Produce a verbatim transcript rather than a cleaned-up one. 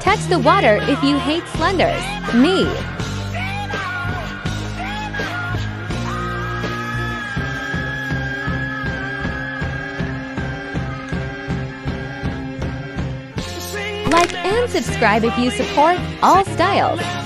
Touch the water if you hate slenders. Me. Like and subscribe if you support all styles.